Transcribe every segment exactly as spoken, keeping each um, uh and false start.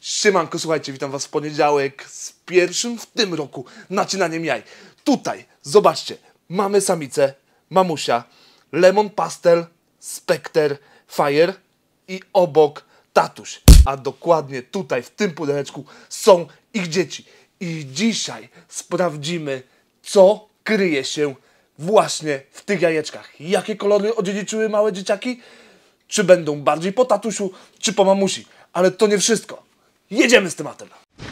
Siemanko, słuchajcie, witam was w poniedziałek z pierwszym w tym roku nacinaniem jaj. Tutaj, zobaczcie, mamy samicę, mamusia, Lemon Pastel, Spectre, Fire i obok tatuś. A dokładnie tutaj, w tym pudełeczku są ich dzieci. I dzisiaj sprawdzimy, co kryje się właśnie w tych jajeczkach. Jakie kolory odziedziczyły małe dzieciaki? Czy będą bardziej po tatusiu, czy po mamusi? Ale to nie wszystko. Jedziemy z tematem.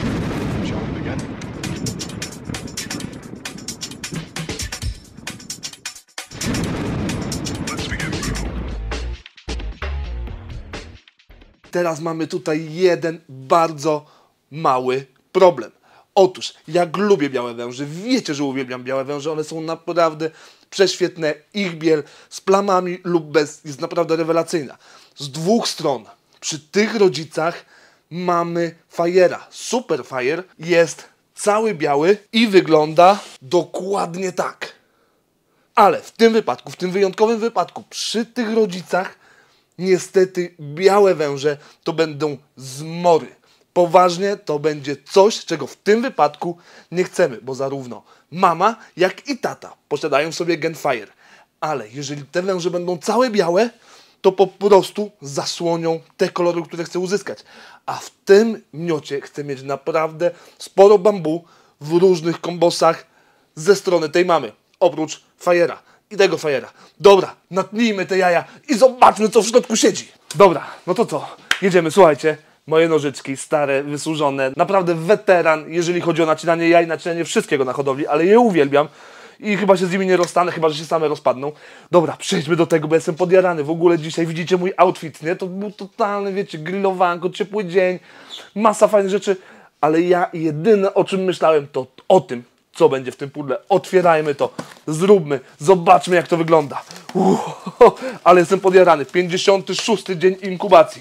Teraz mamy tutaj jeden bardzo mały problem. Otóż, jak lubię białe węże, wiecie, że uwielbiam białe węże, one są naprawdę prześwietne. Ich biel z plamami lub bez jest naprawdę rewelacyjna. Z dwóch stron, przy tych rodzicach mamy Fire'a. Super Fire jest cały biały i wygląda dokładnie tak. Ale w tym wypadku, w tym wyjątkowym wypadku, przy tych rodzicach niestety białe węże to będą zmory. Poważnie to będzie coś, czego w tym wypadku nie chcemy, bo zarówno mama, jak i tata posiadają w sobie gen Fire. Ale jeżeli te węże będą całe białe, to po prostu zasłonią te kolory, które chcę uzyskać. A w tym miocie chcę mieć naprawdę sporo bambu w różnych kombosach ze strony tej mamy. Oprócz Fire'a i tego Fire'a. Dobra, natnijmy te jaja i zobaczmy, co w środku siedzi. Dobra, no to co? Jedziemy, słuchajcie. Moje nożyczki, stare, wysłużone. Naprawdę weteran, jeżeli chodzi o nacinanie jaj, nacinanie wszystkiego na hodowli, ale je uwielbiam. I chyba się z nimi nie rozstanę, chyba że się same rozpadną. Dobra, przejdźmy do tego, bo jestem podjarany. W ogóle dzisiaj widzicie mój outfit, nie? To był totalny, wiecie, grillowanko, ciepły dzień, masa fajnych rzeczy. Ale ja jedyne, o czym myślałem, to o tym, co będzie w tym pudle. Otwierajmy to, zróbmy, zobaczmy, jak to wygląda. Uuu, ale jestem podjarany. pięćdziesiąty szósty dzień inkubacji.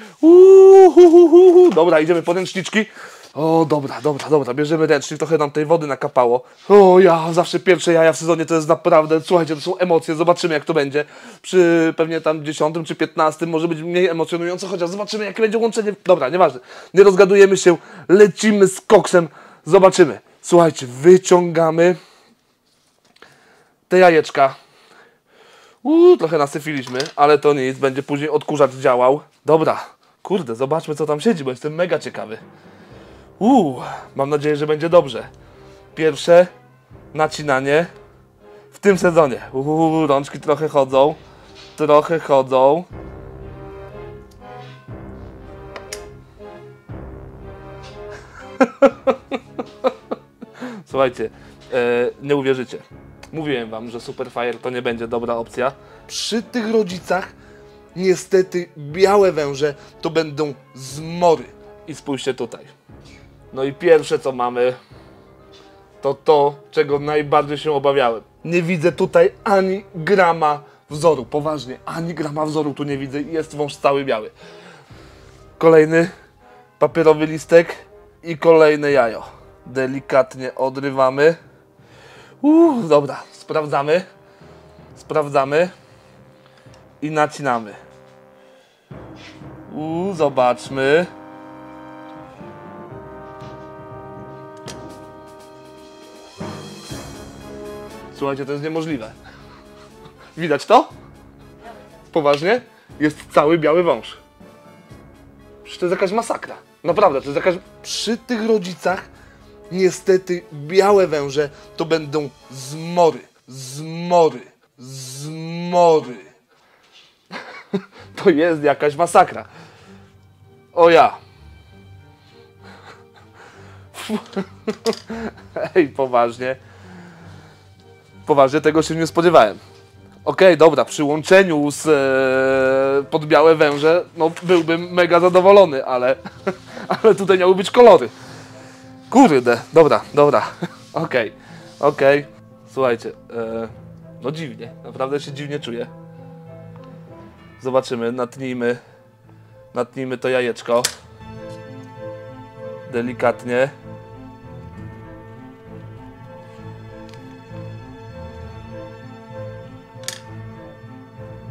Uuu, dobra, idziemy po ręczniczki. O, dobra, dobra, dobra, bierzemy ręcznik, trochę nam tej wody nakapało. O, ja, zawsze pierwsze jaja w sezonie to jest naprawdę, słuchajcie, to są emocje, zobaczymy, jak to będzie. Przy pewnie tam dziesiątym czy piętnastym może być mniej emocjonujące, chociaż zobaczymy, jakie będzie łączenie. Dobra, nieważne, nie rozgadujemy się, lecimy z koksem, zobaczymy. Słuchajcie, wyciągamy te jajeczka. Uuu, trochę nasyfiliśmy, ale to nic, będzie później odkurzacz działał. Dobra, kurde, zobaczmy, co tam siedzi, bo jestem mega ciekawy. Uuu, mam nadzieję, że będzie dobrze. Pierwsze nacinanie w tym sezonie. Uuu, rączki trochę chodzą. Trochę chodzą. Słuchajcie, e, nie uwierzycie. Mówiłem wam, że Super Fire to nie będzie dobra opcja. Przy tych rodzicach niestety białe węże to będą zmory. I spójrzcie tutaj. No i pierwsze, co mamy, to to, czego najbardziej się obawiałem. Nie widzę tutaj ani grama wzoru. Poważnie, ani grama wzoru tu nie widzę. Jest wąż cały biały. Kolejny papierowy listek i kolejne jajo. Delikatnie odrywamy. Uuu, dobra, sprawdzamy. Sprawdzamy. I nacinamy. Uuu, zobaczmy. Słuchajcie, to jest niemożliwe. Widać to? Poważnie? Jest cały biały wąż. Przecież to jest jakaś masakra. Naprawdę, to jest jakaś... Przy tych rodzicach niestety białe węże to będą zmory. Zmory. Zmory. To jest jakaś masakra. O ja. Ej, poważnie. Poważnie, tego się nie spodziewałem. Okej, okay, dobra, przy łączeniu z e, pod białe węże, no byłbym mega zadowolony, ale, ale tutaj miały być kolory. Kurde, dobra, dobra. Okej, okay, okej. Okay. Słuchajcie, e, no dziwnie, naprawdę się dziwnie czuję. Zobaczymy, natnijmy, natnijmy to jajeczko. Delikatnie.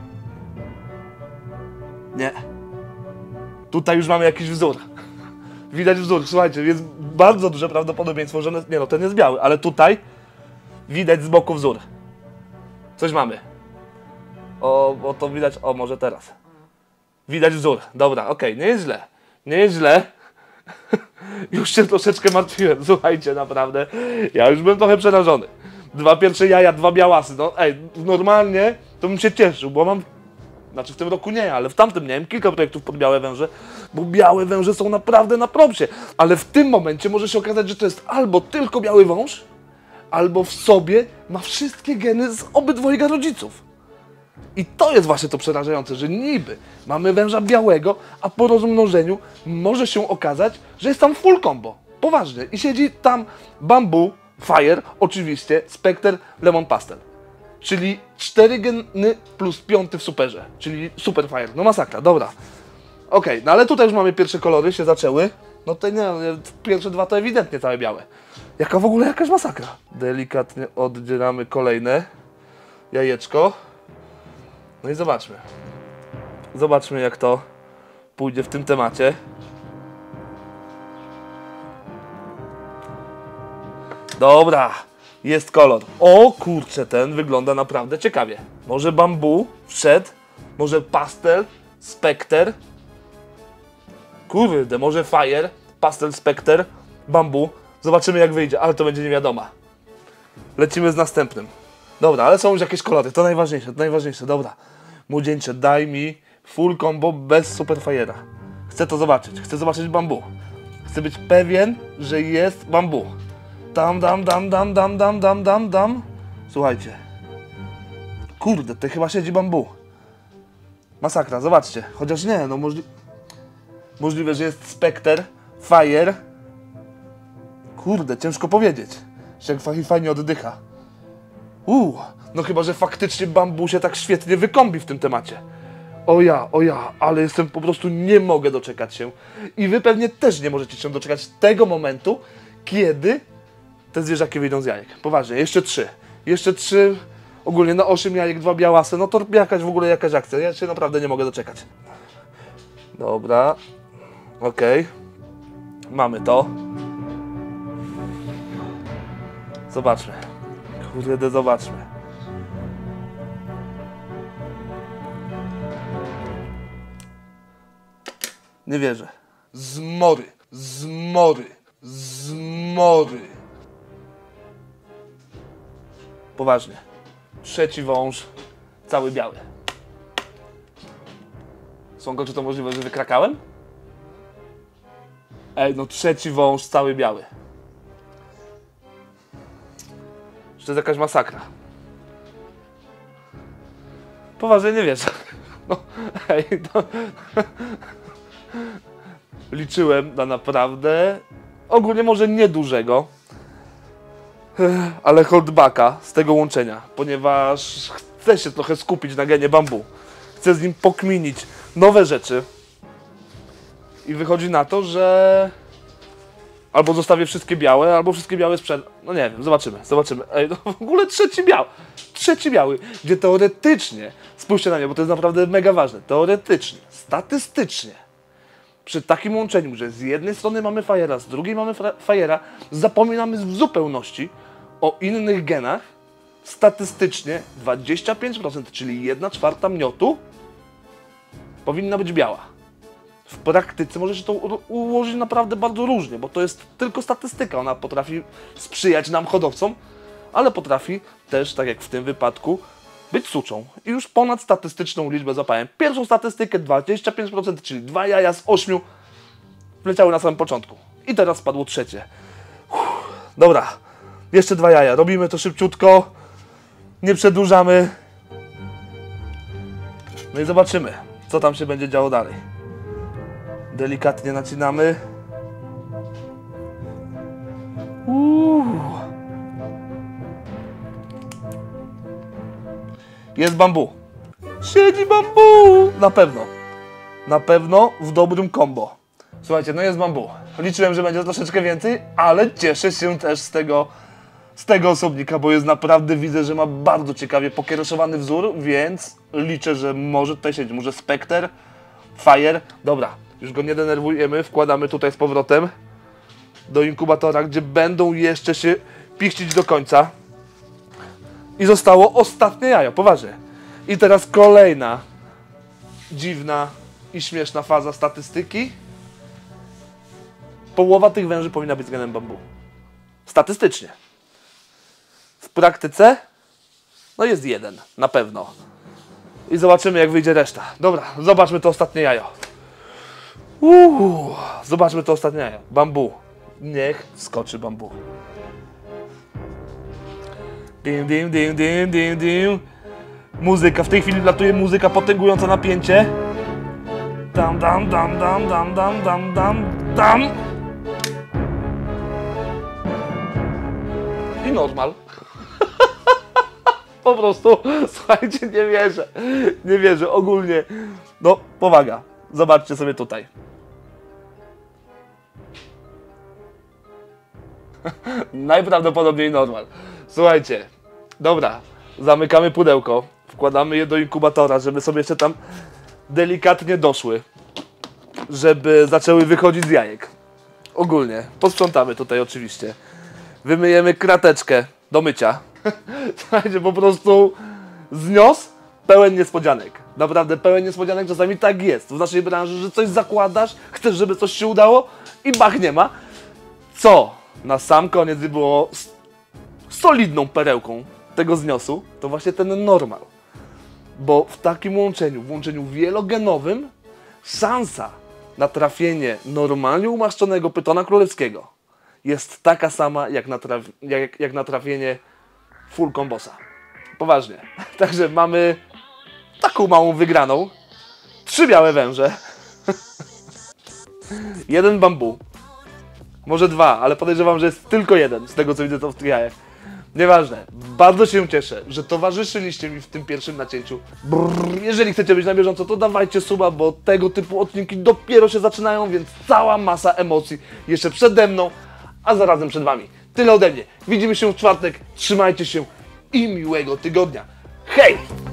Nie. Tutaj już mamy jakiś wzór. Widać wzór, słuchajcie, jest bardzo duże prawdopodobieństwo, że... Nie no, ten jest biały, ale tutaj widać z boku wzór. Coś mamy. O, o to widać, o może teraz. Widać wzór, dobra, okej, okay, nie jest źle. Nie jest źle. Już się troszeczkę martwiłem, słuchajcie, naprawdę. Ja już byłem trochę przerażony. Dwa pierwsze jaja, dwa białasy, no ej, normalnie to bym się cieszył, bo mam... Znaczy w tym roku nie, ale w tamtym miałem kilka projektów pod białe węże, bo białe węże są naprawdę na propsie. Ale w tym momencie może się okazać, że to jest albo tylko biały wąż, albo w sobie ma wszystkie geny z obydwojga rodziców. I to jest właśnie to przerażające, że niby mamy węża białego, a po rozmnożeniu może się okazać, że jest tam full combo. Poważnie. I siedzi tam Bamboo, Fire, oczywiście, Spectre, Lemon Pastel. Czyli cztery geny plus piąty w superze, czyli Super Fire. No masakra, dobra. Okej, okay, no ale tutaj już mamy pierwsze kolory, się zaczęły. No to nie, pierwsze dwa to ewidentnie całe białe. Jaka w ogóle jakaś masakra. Delikatnie oddzieramy kolejne jajeczko. No i zobaczmy. Zobaczmy, jak to pójdzie w tym temacie. Dobra, jest kolor. O kurczę, ten wygląda naprawdę ciekawie. Może Bamboo wszedł, może Pastel, Spectre. Kurde, może Fire, Pastel, Spectre, Bamboo. Zobaczymy, jak wyjdzie, ale to będzie niewiadoma. Lecimy z następnym. Dobra, ale są już jakieś kolory, to najważniejsze, to najważniejsze, dobra. Młodzieńcze, daj mi full combo bez Super Fire'a. Chcę to zobaczyć, chcę zobaczyć Bamboo. Chcę być pewien, że jest Bamboo. Dam, dam, dam, dam, dam, dam, dam, dam, dam. Słuchajcie. Kurde, to chyba siedzi Bamboo. Masakra, zobaczcie. Chociaż nie, no możli... możliwe, że jest Spectre, Fire. Kurde, ciężko powiedzieć. Że jak fajnie oddycha. Uuu, no chyba, że faktycznie Bamboo się tak świetnie wykombi w tym temacie. O ja, o ja, ale jestem po prostu, nie mogę doczekać się. I wy pewnie też nie możecie się doczekać tego momentu, kiedy te zwierzaki wyjdą z jajek. Poważnie, jeszcze trzy. Jeszcze trzy, ogólnie na osiem jajek, dwa białasy, no to jakaś w ogóle jakaś akcja. Ja się naprawdę nie mogę doczekać. Dobra, okej. Okay. Mamy to. Zobaczmy. Kurde, zobaczmy. Nie wierzę. Zmory, zmory, zmory. Poważnie. Trzeci wąż, cały biały. Słonko, czy to możliwe, że wykrakałem? Ej, no trzeci wąż, cały biały. To jest jakaś masakra. Poważnie nie wierzę. No, hej, no. Liczyłem na naprawdę, ogólnie może niedużego, ale holdbacka z tego łączenia, ponieważ chcę się trochę skupić na genie Bamboo. Chcę z nim pokminić nowe rzeczy i wychodzi na to, że albo zostawię wszystkie białe, albo wszystkie białe sprzed... No nie wiem, zobaczymy, zobaczymy. Ej, no w ogóle trzeci biały, trzeci biały, gdzie teoretycznie, spójrzcie na mnie, bo to jest naprawdę mega ważne, teoretycznie, statystycznie, przy takim łączeniu, że z jednej strony mamy Fire'a, z drugiej mamy Fire'a, zapominamy w zupełności o innych genach, statystycznie dwadzieścia pięć procent, czyli jedna czwarta miotu powinna być biała. W praktyce może się to ułożyć naprawdę bardzo różnie, bo to jest tylko statystyka. Ona potrafi sprzyjać nam hodowcom, ale potrafi też, tak jak w tym wypadku, być suczą. I już ponad statystyczną liczbę złapałem. Pierwszą statystykę dwadzieścia pięć procent, czyli dwa jaja z ośmiu wleciały na samym początku. I teraz spadło trzecie. Uff, dobra, jeszcze dwa jaja. Robimy to szybciutko. Nie przedłużamy. No i zobaczymy, co tam się będzie działo dalej. Delikatnie nacinamy. Uuu. Jest Bamboo. Siedzi Bamboo! Na pewno. Na pewno w dobrym combo. Słuchajcie, no jest Bamboo. Liczyłem, że będzie troszeczkę więcej, ale cieszę się też z tego, z tego osobnika, bo jest naprawdę, widzę, że ma bardzo ciekawie pokiereszowany wzór, więc liczę, że może tutaj siedzieć. Może Spectre, Fire. Dobra. Już go nie denerwujemy, wkładamy tutaj z powrotem do inkubatora, gdzie będą jeszcze się pichcić do końca. I zostało ostatnie jajo, poważnie. I teraz kolejna dziwna i śmieszna faza statystyki. Połowa tych węży powinna być z genem bambu. Statystycznie. W praktyce no jest jeden, na pewno. I zobaczymy, jak wyjdzie reszta. Dobra, zobaczmy to ostatnie jajo. Uuu, zobaczmy to ostatnie jajo. Bambu. Niech skoczy bambu. Dim, dim, dim, dim, dim, dim. Muzyka, w tej chwili latuje muzyka potęgująca napięcie. Dam, dam, dam, dam, dam, dam, dam, dam, dam. I normal. Po prostu, słuchajcie, nie wierzę. Nie wierzę, ogólnie. No, powaga. Zobaczcie sobie tutaj. Najprawdopodobniej normal. Słuchajcie, dobra, zamykamy pudełko, wkładamy je do inkubatora, żeby sobie jeszcze tam delikatnie doszły, żeby zaczęły wychodzić z jajek. Ogólnie, posprzątamy tutaj oczywiście. Wymyjemy krateczkę do mycia. Słuchajcie, po prostu znios pełen niespodzianek. Naprawdę pełen niespodzianek, czasami tak jest w naszej branży, że coś zakładasz, chcesz, żeby coś się udało i bach, nie ma. Co na sam koniec było solidną perełką tego zniosu, to właśnie ten normal. Bo w takim łączeniu, w łączeniu wielogenowym, szansa na trafienie normalnie umaszczonego pytona królewskiego jest taka sama jak na, traf jak, jak na trafienie full kombosa. Poważnie. Także mamy taką małą wygraną. Trzy białe węże. Jeden bambu. Może dwa, ale podejrzewam, że jest tylko jeden z tego, co widzę to w tych jajach. Nieważne. Bardzo się cieszę, że towarzyszyliście mi w tym pierwszym nacięciu. Brrr, jeżeli chcecie być na bieżąco, to dawajcie suba, bo tego typu odcinki dopiero się zaczynają, więc cała masa emocji jeszcze przede mną, a zarazem przed wami. Tyle ode mnie. Widzimy się w czwartek. Trzymajcie się i miłego tygodnia. Hej!